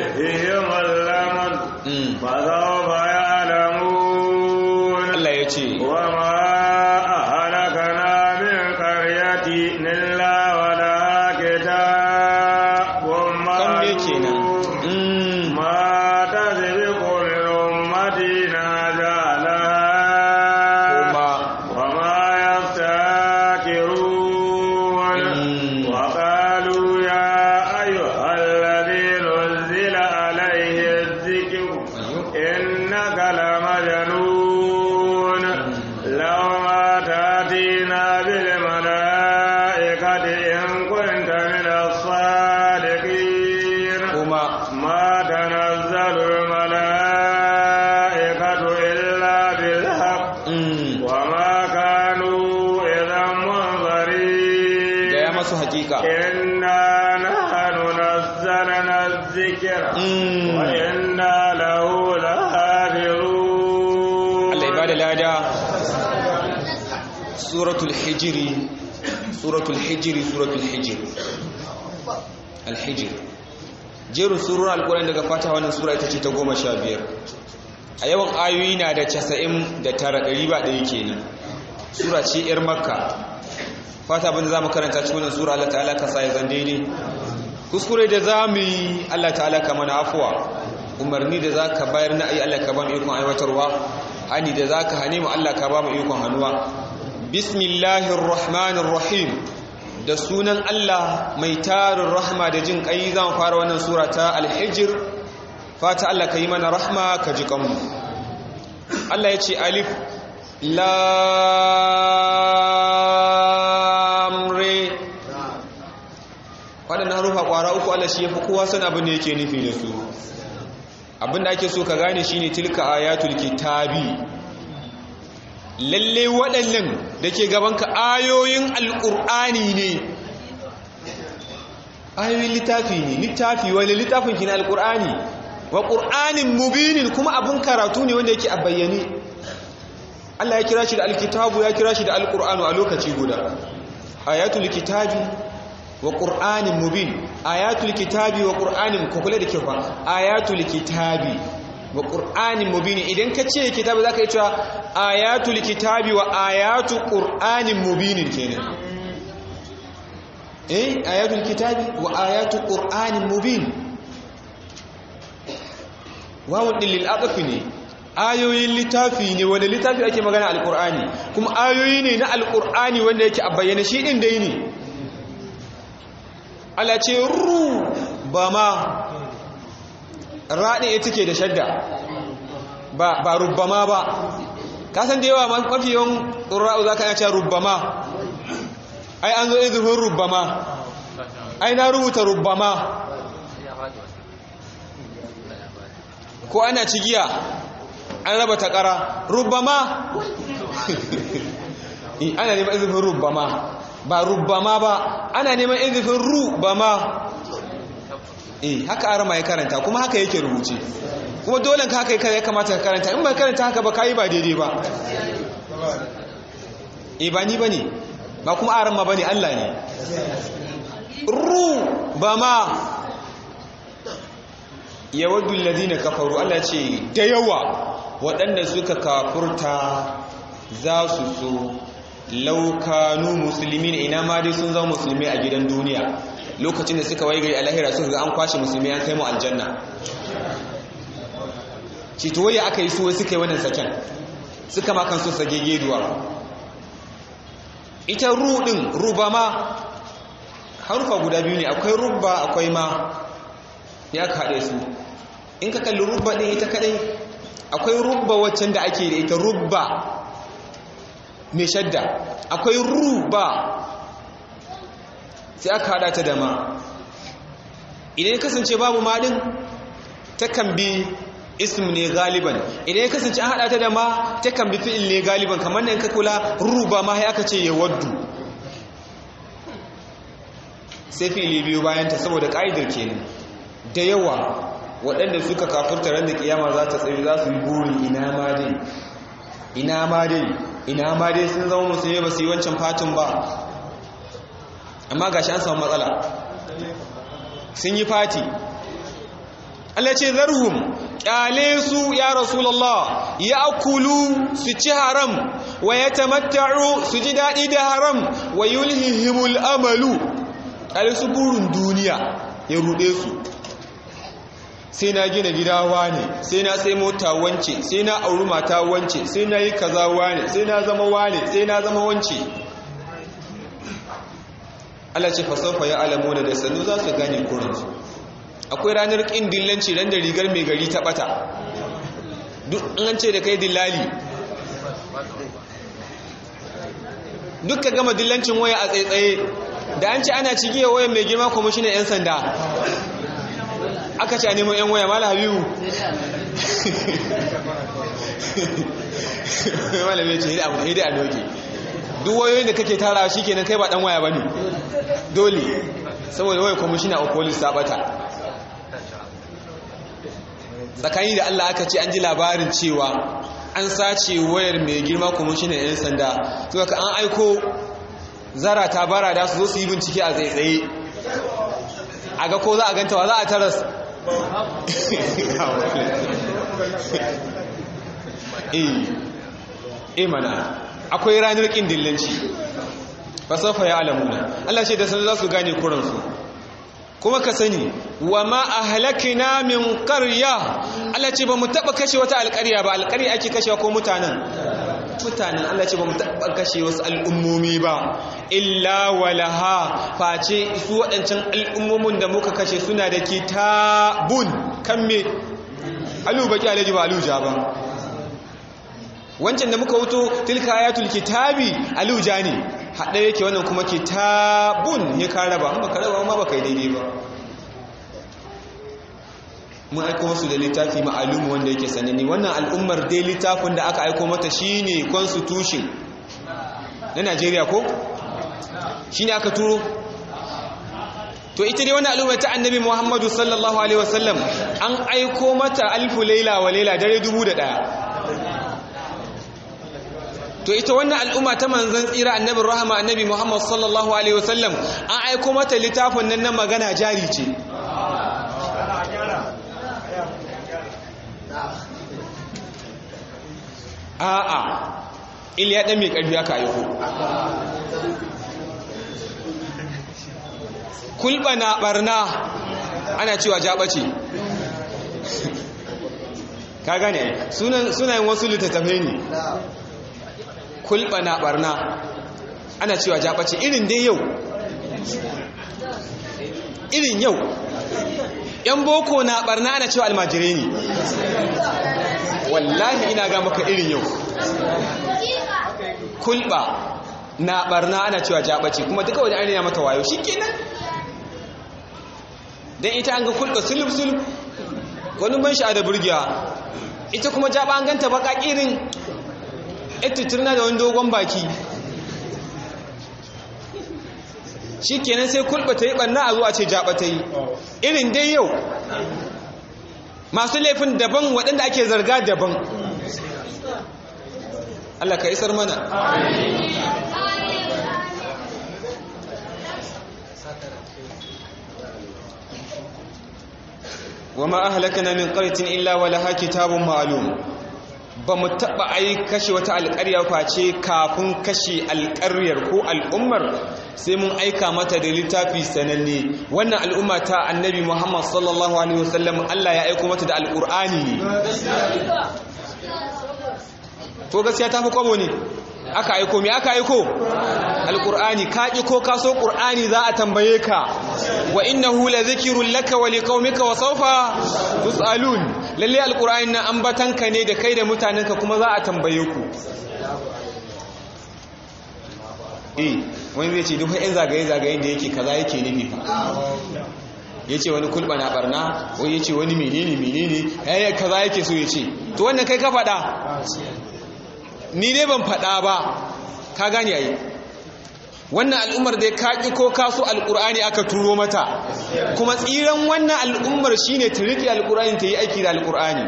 عليهم الأمر Mm. فسوف يعلمون Allah ya ce وما أهلكنا من قرية إلا ولها كتاب kan me kenan معلوم Mm. ما تسبق من أمة أجلها kuma وما يستاكرون Mm. وقالوا يا أيها الذي نزل عليه الذكر إنك لمجنون لو ما تأتينا بالملائكة إن كنت من الصادقين kuma ما تنزل الملائكة إلا بالحق Mm. وما كانوا إذا منظرين gaya masu hakika إنا نحن نزلنا الذكر Mm. وإنا له لحافظون Allah ya bada lada suratul hijri suratul hijri suratul hijri al-hijr jerin surun alquran daga fata wannan sura ita ce ta goma sha biyar a yawan ayoyi na da casa'in da tara ɗari ba ɗaya kenan sura ce yar makka fata abinda zamu karanta cikin wannan sura Allah ta'ala ka sa ya zan daidai kuskure da zamu yi Allah ta'ala ka mana afuwa umarni da zaka bayar na ayi Allah ka ba mu ikon aiwatarwa hani da zaka hane mu Allah ka ba mu ikon hanuwa bismillahir rahmanir rahim da sunan Allah mai tarin rahma da jin kai zan fara wannan sura ta al-hijr fata Allah ka yi mana rahma ka ji kanmu Allah ya ce alif lam re waɗannan harufa ƙwara uku Allah shi ya fi kowa san abin da yake nufi da su abin da ake so ka gane shine tilka ayatul kitabi lalle waɗannan da ke gabanka ayoyin alƙur'ani ne ayoyin littafi ne littafi wani littafin ki na alƙur'ani wa ƙur'anin mubinin kuma abin karatu ne wanda yake a bayyane Allah ya kira shi da alkitabu ya kira shi da alƙur'anu a lokaci guda ayatul kitabi wa ƙur'anin mubin ayatul kitabi wa ƙur'anin ku kula da kyau fa ayatul kitabi wa ƙur'anin mubin idan ka ce kitabi za ka yi cewa ayatul kitabi wa ayatu ƙur'anin mubinin kenan eh ayatul kitabi wa ayatu ƙur'anin mubin wawon ɗin lil'adafi ne ayoyin littafi ne wanda littafi ake magana alƙur'ani kuma ayoyi ne na alƙur'ani wanda yake a bayyana shi ɗin dai ne ala ce ru ba ma raɗin ita ke da shadda ba rubbama ba kasan da yawa mafi yawan ƙura'u za ka yana ce rubbama ai an zo izufin rubbama ai na rubuta rubbama ko ana cigiya an raba takara rubbama ana neman izufin rubbama ba rubbama ba ana neman izufin rubbama eh haka arama ya karanta kuma haka yake rubuce kuma dole ka haka ya kamata ka karanta in ba karanta haka ba kai ba daidai ba eh ba ni bane ba kuma arama bane Allah ne rubbama yawaddu alladhina kafaru Allah ce da yawa waɗanda suka kafurta za su so laukanu musulmin ina ma dai sun zama musulmi a gidan duniya lokacin da suka waigari a lahira suka ga an kwashe musulmi an kai mu aljanna citoyi aka yi so suka yi wannan saken suka makan so sage geduwa ita ru din ruba ma harufa guda biyu ne akwai rubba akwai ma ya kaɗe su in ka kalli rubba ɗin ita kaɗai akwai rubba waccan da ake da ita rubba mai shadda akwai rubba sai aka haɗa ta da ma idan ya kasance babu maɗin takan bi ism ne galiban idan ya kasance an haɗa ta da ma takan bi fi'il ne galiban kamar nan ka kula rubba ma ya aka ce ya waddu sai fi'ili biyu bayanta saboda ƙa'idar kenan da yawa waɗanda suka kafurta ran da kiyama za ta tsaye za su yi burin ina ma dai ina ma dai ina ma dai sun zama musulmi ba su yi wancan fatin ba amma gashi an samu matsala sun yi fati Allah ce zarhum kyale su ya rasulullah ya akulu su ci haram wa yatamatta'u su ji dadi da haram wa yulhihimul amalu kyale su burin duniya ya rude su sai na gina gida wane sai na sai mota wance sai na auri mata wance sai na yi kaza wane sai na zama wane sai na zama wance. Allah ce fasofa ya alamu da sannu za su gane kurinsu. Akwai ranar ƙin dillanci ran da rigar mai gari ta ɓata, duk an ce da kai dillali duk ka gama dillancin waya a tsaitsaye da an ce ana cigiya waya mai girma kwamishinan 'yan sanda aka ce a neman 'yan waya mala habibu malamai ce hidi abu hidi a doke duk wayoyin da kake tarawa shi kenan kai ba dan waya ba ne dole saboda waya kwamishina a polis ta bata. Tsakani da Allah aka ce an ji labarin cewa an sace wayar mai girma kwamishinan 'yan sanda suka ka an aiko zara ta bara da su zo su yi bincike a tsaitsaye a ga ko za a ganta wa za a taras. eh mana akwai ranar ƙin dillanci fasafa ya alamuna. Allah ce da sun za su gane kuransu. Kuma ka sani wa ma ahlakna min qarya, Allah ce ba mu taba kashe wata alƙarya ba. Alƙarya ake kashewa ko mutanen mutanen Allah ce ba mu taba kashe wasu al'ummomi ba illa walaha face su waɗancan al'ummomin da muka kashe suna da kitabun kan me alu baki alaji ba aluja ba. Wancan da muka wuto tilka ayatul kitabi aluja ne haɗe yake, wannan kuma kitabun ya ka raba amma ka raba ma baka yi daidai ba. Mun aiko musu da littafi ma'alumu wanda yake sanani. Wannan al'ummar dai littafin da aka aiko mata shine constitution na Najeriya ko shine aka turo. To ita dai wannan al'ummar ta Annabi Muhammadu sallallahu alaihi wasallam an aiko mata alfu laila wa laila dare dubu da ɗaya. To ita wannan al'umma ta manzon tsira annabin rahama annabi Muhammad sallallahu alaihi wasallam an aiko mata littafin nan na magana jari ce. A'a Iliya dan mai karfi aka aiko. Kulba na barna ana cewa jabace. Ka gane sunan sunayen wasu littattafai ne. Kulba na barna ana cewa jabace irin dai yau irin yau yan boko na barna ana cewa almajire ne. Wallahi ina ga maka irin yau kulba na barna ana cewa jabace kuma duka wajen ainihin mata wayo shikenan. Dan ita an ga kulba sulub sulub wani ban sha da burgiya, ita kuma jaba an ganta baka irin ita turna da wani dogon baki. Shi kenan sai kulba ta yi ɓanna a zuwa ce jaɓa ta yi irin dai yau. Masu laifin daban waɗanda ake zarga daban. Allah ka isar mana. wa ma ahlakana min qaryatin illa wa laha kitabun ma'lum. Ba mu taɓa ai kashe wata alƙarya face kafin kashe alƙaryar ko al'ummar sai mun aika mata da littafi sananne. Wannan al'umma ta annabi Muhammad sallallahu alaihi wasallam Allah ya aiko mata da alƙur'ani. To gaskiya ta fi kwabo ne aka aiko me aka aiko alƙur'ani. ka ƙi ko ka so ƙur'ani za a tambaye ka. Wa innahu la dhikrun laka wa liqaumika wa sawfa tusalun. Lalle alƙur'ani na ambatanka ne da kai da mutanenka kuma za a tambaye ku. eh wani zai ce duk ɗan zagaye zagayen da yake kaza yake nufi fa. yace wani kulba na barna, wai yace wani menene menene eh kaza yake so yace. To wannan kai ka faɗa, ni dai ban faɗa ba, ka gane ai. Wannan al'ummar da ka ƙi ko ka so alƙur'ani aka turo mata, kuma tsiran wannan al'ummar shine ta riƙe alƙur'ani ta yi aiki da alƙur'ani.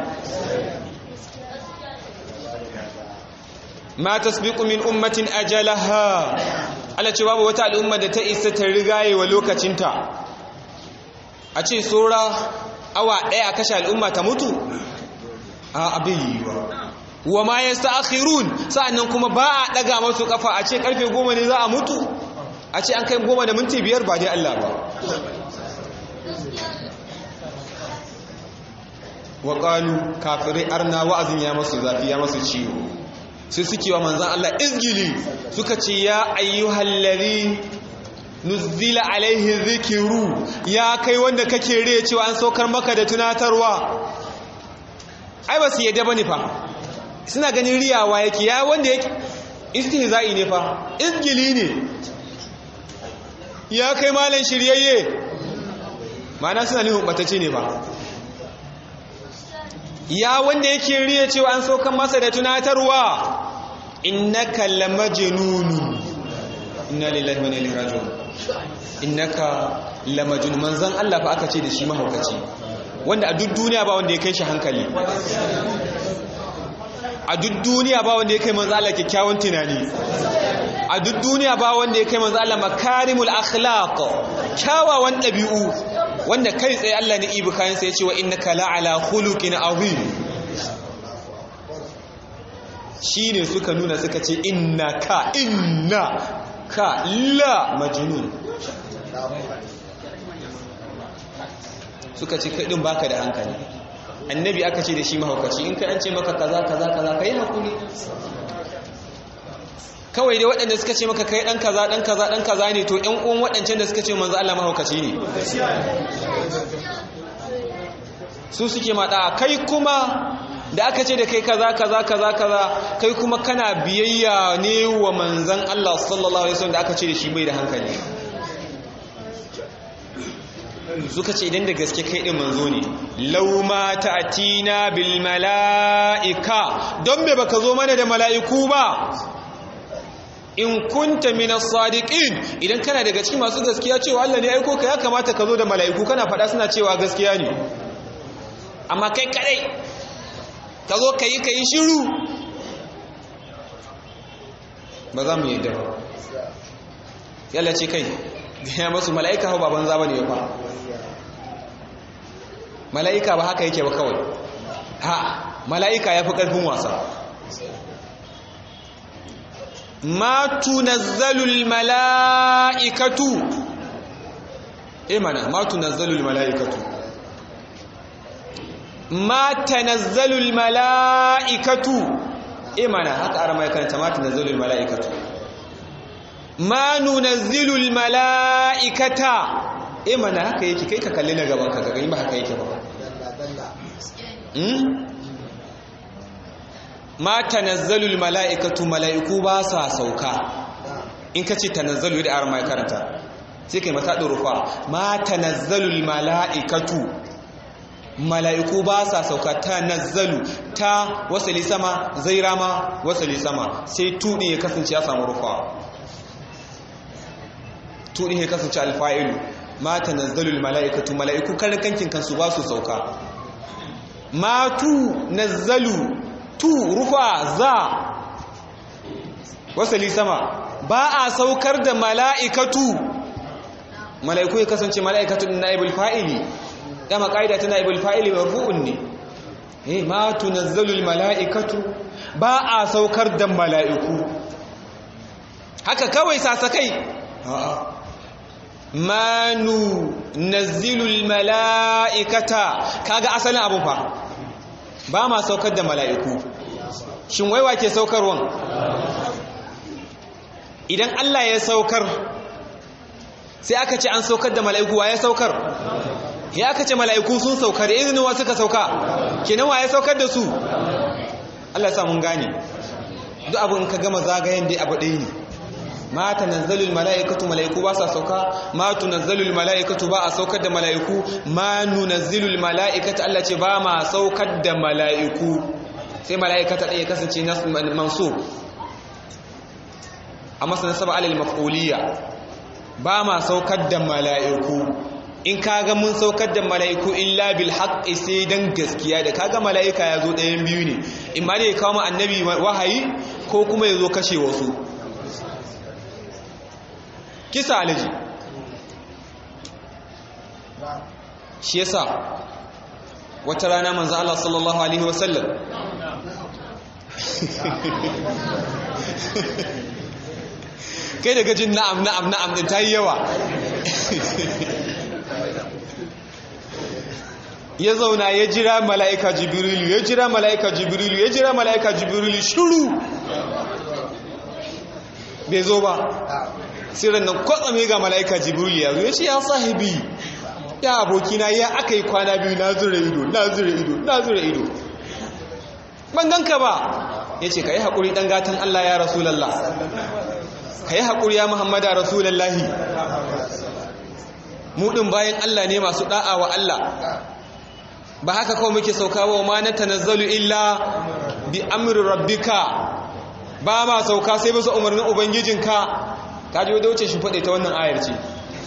ma tasbiqu min ummatin ajalaha. Allah ce babu wata al'umma da ta isa ta rigaye wa lokacinta. A ce sora awa ɗaya a kashe al'umma ta mutu a abin yiwuwa wa ma yasta'khirun sa'annan kuma ba a daga masu kafa a ce karfe goma ne za a mutu a ce an kai goma da minti biyar ba dai Allah ba wa qalu kafirai arna wa'azin ya masu zafi ya masu ciwo sai suke wa manzon Allah izgili suka ce ya ayyuhal ladhi nuzila alaihi dhikru ya kai wanda kake riya cewa an saukar maka da tunatarwa ai ba su yadda bane fa suna ganin riyawa yake ya wanda yake istihza'i ne fa izgili ne ya kai malan shiryayye mana suna nihin batace ne ba ya wanda yake riya cewa an saukan masa da tunatarwa innaka lamajnun inna lillahi wa inna ilaihi raji'un innaka lamajnun manzon Allah fa aka ce da shi mahaukaci wanda a duk duniya ba wanda ya kai shi hankali a duk duniya ba wanda ya kai manzon Allah kyakkyawan tunani a duk duniya ba wanda ya kai manzon Allah makarimul akhlaq kyawawan dabi'u wanda kai tsaye Allah ne ibi kayan sa yace wa innaka la'ala khuluqin azim shine suka nuna suka ce innaka innaka la majnun suka ce kai din baka da hankali annabi aka ce da shi mahaukaci in kai an ce maka kaza kaza kaza kai hakuri kawai dai waɗanda suka ce maka kai dan kaza dan kaza dan kaza ne to ƴan uwan waɗancan da suka ce manzo Allah mahaukaci ne su suke mada kai kuma da aka ce da kai kaza kaza kaza kaza kai kuma kana biyayya ne wa manzon Allah sallallahu alaihi wasallam da aka ce da shi bai da hankali suka ce idan da gaske kai din manzo ne law ma ta'tina bil malaika don me baka zo mana da mala'iku ba in kunta minas sadiqin idan kana daga cikin masu gaskiya cewa Allah ne aiko ka ya kamata ka zo da mala'iku kana faɗa suna cewa gaskiya ne amma kai kadai ka zo kai kai shiru ba za mu yi da ba yalla ce kai ya masu mala'ika ba banza bane ba mala'ika ba haka yake ba kawai ha mala'ika yafi karfin wasa ma tunazzalul mala'ikatu eh mana ma tunazzalul mala'ikatu ma tanazzalul mala'ikatu eh mana haka arama ya karanta ma tunazzalul mala'ikatu ma nunazzilul mala'ikata eh mana haka yake kai ka kalli na gaban ka ga ba haka yake ba hmm ma tanazzalul mala'ikatu mala'iku ba sa sauka in ka ce tanazzalu da arma ya karanta sai kai mata rufa ma tanazzalul mala'ikatu mala'iku ba sa sauka tanazzalu ta wasali sama zairama wasali sama sai tudi ya kasance ya samu rufa tudi ya kasance alfa'ilu ma tanazzalul mala'ikatu mala'iku kan kankin kansu ba su sauka ma tu nazzalu tu rufa za wasali sama ba a saukar da mala'ikatu mala'iku ya kasance mala'ikatu din naibul fa'ili dama kaida ta naibul fa'ili marfu'un ne eh ma tunazzalul mala'ikatu ba a saukar da mala'iku haka kawai sasakai a'a ma nu nazzilul mala'ikata kaga asalin abu fa ba ma saukar da mala'iku shin waiwa ke saukarwan idan Allah ya saukar sai aka ce an saukar da mala'iku wa ya saukar ya aka ce mala'iku sun saukar izinin wa suka sauka kenan wa ya saukar da su Allah ya sa mun gane duk abu in ka gama zagayen dai abu ɗaya ne ma tanazzalul mala'ikatu mala'iku ba sa sauka ma tunazzalul mala'ikatu ba a saukar da mala'iku ma nunazzilul mala'ikatu Allah ce ba ma saukar da mala'iku sai mala'ikata ɗaya kasance mansub a masana saba alal maf'uliyya ba ma saukar da mala'iku in kaga mun saukar da mala'iku illa bil haqqi sai dan gaskiya da kaga mala'ika ya zo ɗayan biyu ne in ma ne ya kawo annabi wahayi ko kuma ya zo kashe wasu kisa alaji shi yasa wata rana manzo Allah sallallahu alaihi wasallam kai daga jin na'am na'am na'am din tayi yawa ya zauna ya jira mala'ika jibrilu ya jira mala'ika jibrilu ya jira mala'ika jibrilu shiru bai zo ba sirrin nan kwatsame ga mala'ika jibrilu ya zo ya ce ya sahibi ya abokina ya aka yi kwana biyu na zura ido na zura ido na zura ido ban ganka ba ya ce ka yi haƙuri ɗan gatan Allah ya rasulallah ka yi haƙuri ya muhammada rasulallahi mu ɗin bayan Allah ne masu ɗa'a wa Allah ba haka kawai muke sauka wa ma na tanazzalu illa bi amri rabbika ba ma sauka sai bisa umarnin ubangijinka ka ji wadda wuce shi faɗe ta wannan ayar ce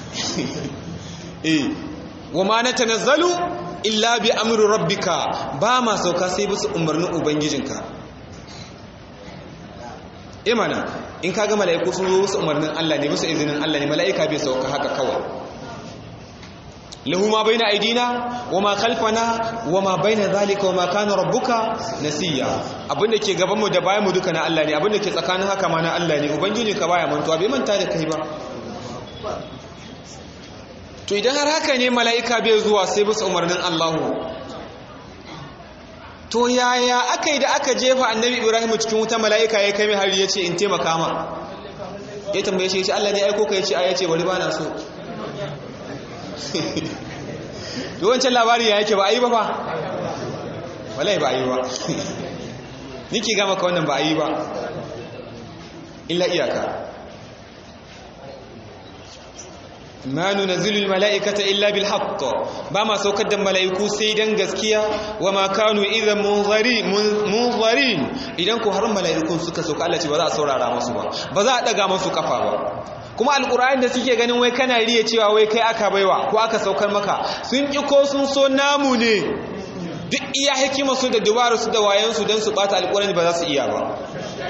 eh wa ma na tanazzalu illa bi amri rabbika ba ma sauka sai bisa umarnin ubangijinka imana in kaga mala'iku sun zo bisa umarnin Allah ne bisa izinin Allah ne mala'ika bai sauka haka kawai lahu ma baina aidina wa ma khalfana wa ma baina zalika wa ma kana rabbuka nasiya abinda ke gaban mu da bayan mu duka na Allah ne abinda ke tsakanin haka ma na Allah ne ubangiji ka baya mantuwa bai manta da kai ba to idan har haka ne mala'ika bai zuwa sai bisa umarnin Allah to yaya akai da aka jefa annabi Ibrahim cikin wuta mala'ika ya kai mai hari yace in taimaka ma ya tambaye shi yace Allah ne aiko ka yace a yace bari bana so to wancan labari ya yake ba a yi ba fa wallahi ba a yi ba niki ga maka wannan ba a yi ba illa iyaka ma nunazzilu almalaikata illa bil haqq ba ma saukar da malaiku sai dan gaskiya wa ma kanu idan munzari munzarin idan ku har malaikun suka sauka Allah ce ba za a saurara musu ba ba za a daga musu kafa ba kuma alkur'ani da suke ganin wai kana riya cewa wai kai aka baiwa ko aka saukar maka sun ki ko sun so namu ne duk iya hikima su da dubaru su da wayan su dan su bata alkur'ani ba za su iya ba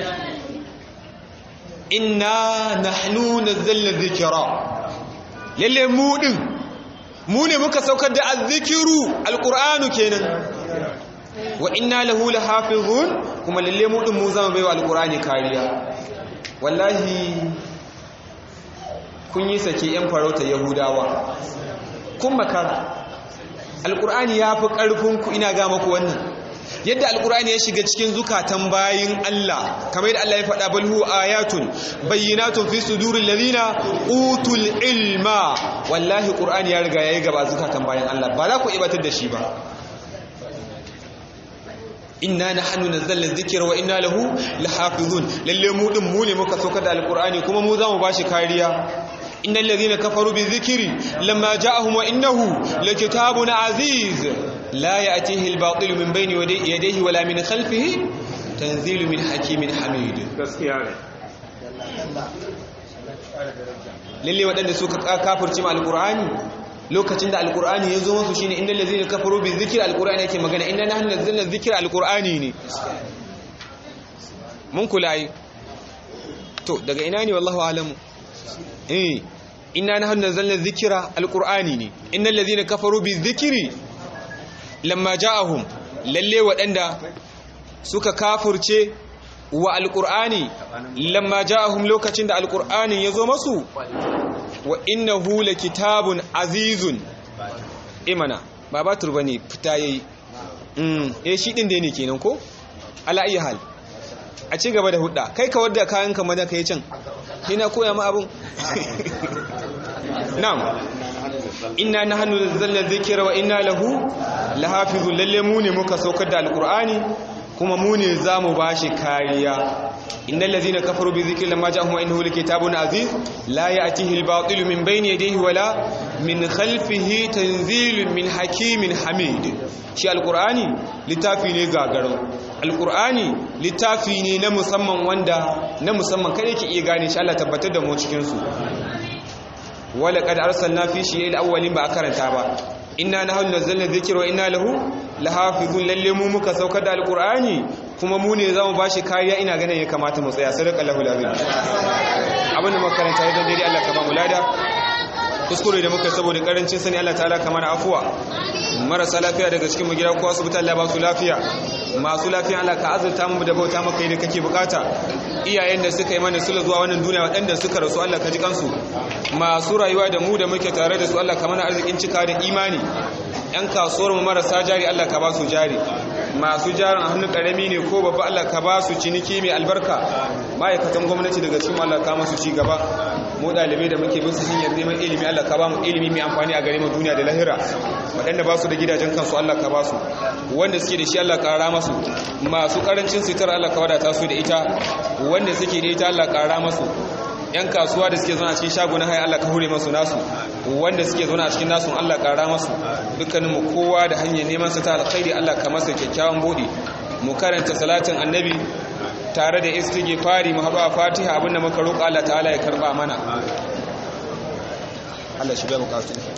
inna nahnu nazzalna dhikra lalle mu din mu ne muka saukar da azzikiru alkur'anu kenan wa inna lahu lahafizun kuma lalle mu din mu zama baiwa alkur'ani kariya wallahi kun yi sake yan farauta yahudawa kun makara alkur'ani ya fi ƙarfinku ina ga maku wannan yadda alkur'ani ya shiga cikin zukatan bayin Allah kamar yadda Allah ya faɗa bal huwa ayatun bayyinatun fi suduril ladina utul ilma wallahi qur'ani ya riga yayi gaba zukatan bayin Allah ba za ku ibatar da shi ba inna nahnu nazzalna dhikra wa inna lahu lahafizun lalle mu din mu ne muka saukar da alkur'ani kuma mu zamu bashi kariya innal ladhina kafaru bizikri lamma ja'ahum wa innahu lakitabun aziz la ya'tihi al-batil min bayni yadayhi wala min khalfihi tanzilu min hakimin hamid gaskiya ne lalle wadanda suka kafirci ma alqur'ani lokacin da alqur'ani yazo musu shine innal ladhina kafaru bizikri alqur'ani yake magana inna nahnu nazzalna dhikra alqur'ani ne mun kulai to daga ina ne wallahu alamu eh inna nahnu nazzalna dhikra alqur'ani ne innal ladhina kafaru bizikri lamma ja'ahum lalle wadanda suka kafurce wa alqur'ani lamma ja'ahum lokacin da alqur'anin yazo masu wa innahu lakitabun azizun imana baba turbani fita yayi mm eh shi din da ne kenan ko ala ayi hal a ci gaba da hudda kai ka wadda kayan ka maza kai can ina koya ma abun na'am inna nahnu nazzalna dhikra wa inna lahu lahafizun lalle mu ne muka saukar da alqur'ani kuma mu ne zamu bashi kariya innal ladhina kafaru bi dhikri lamma ja'ahum wa innahu lakitabun aziz la ya'tihi al-batilu min bayni yadayhi wala min khalfihi tanzilun min hakimin hamid shi alqur'ani littafi ne gagaro alqur'ani littafi ne na musamman wanda na musamman kai yake iya gane shi Allah tabbatar da mu cikin su wala qad arsalna fi shi'il awwalin ba karanta ba inna nahnu nazzalna dhikra wa inna lahu lahafizun lalle mu muka saukar da alqur'ani kuma mu ne zamu bashi kariya ina ganin ya kamata mu tsaya sadaqallahu alazim abinda muka karanta idan dai Allah ka ba mu lada kuskure da muka saboda karancin sani Allah ta'ala ka mana afuwa marasa lafiya daga cikin mu gida ko asibiti Allah ba su lafiya masu lafiya Allah ka azurta mu da bauta maka yadda kake bukata iyayen da suka yi mana sula zuwa wannan duniya waɗanda suka rasu Allah ka ji kansu masu rayuwa da mu da muke tare da su Allah ka mana arzikin cika da imani yan kasuwar mu marasa jari Allah ka ba su jari masu jarin a hannun karami ne ko babba Allah ka ba su ciniki mai albarka ma'aikatan gwamnati daga cikin Allah ka masu ci gaba mu dalibai da muke bin su hanyar neman ilimi Allah ka ba mu ilimi mai amfani a gare mu duniya da lahira waɗanda ba su da gidajen kansu Allah ka ba su wanda suke da shi Allah ka rama masu masu karancin sitar Allah ka wadata su da ita wanda suke da ita Allah ka rama masu yan kasuwa da suke zauna a cikin shaguna haya Allah ka hure masu nasu wanda suke zauna a cikin nasu Allah ka rama masu dukkanin mu kowa da hanyar neman sa ta alkhairi Allah ka masa kyakkyawan bude mu karanta salatin annabi tare da istighfari mu haɗu a Fatiha abinda muka roƙa Allah ta'ala ya karba mana Allah shi bai bukatu